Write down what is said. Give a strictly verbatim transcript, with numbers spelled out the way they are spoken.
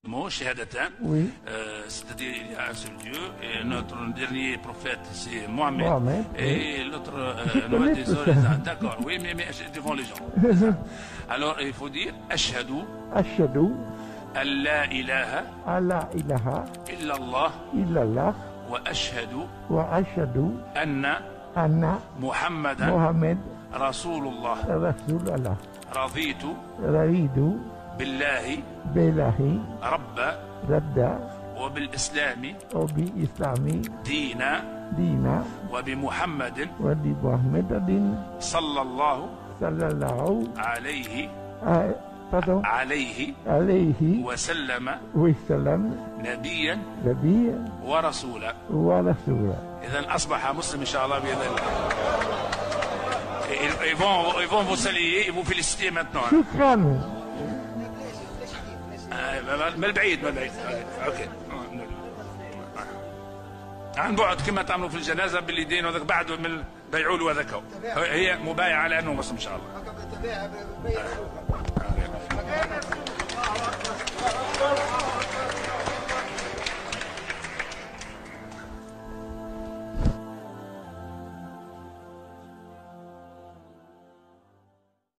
Mot, Shahadatan. Oui. Euh, c'est-à-dire, il y a un seul Dieu. Et notre dernier prophète, c'est Mohamed. Mohamed, et oui. l'autre, euh, Noël des Eaux, les uns. D'accord, oui, mais, mais devant les gens. Alors, il faut dire Ashhadu. Ashhadu. An la ilaha. Alla ilaha. Illallah. Illallah. Wa ashhadu. Wa ashhadu. Anna. Anna. Muhammadan. Mohamed. Rasulullah. Rasulullah. Raditu. Raditu. بالله بالله ربا ردا وبالإسلام وبالإسلام دينا دينا وبمحمد وبمحمد صلى الله صلى الله عليه آه عليه عليه وسلم وسلم نبيا نبيا ورسولا ورسولا. إذن أصبح مسلم إن شاء الله بإذن الله. Ils vont, ils vont vous saluer et vous féliciter maintenant. شكرا. ما البعيد ما البعيد. اوكي عن بعد كما تعملوا في الجنازه باليدين وذاك بعد من بيعوا له وذاك هي مبايعه على انه مسلم ان شاء الله.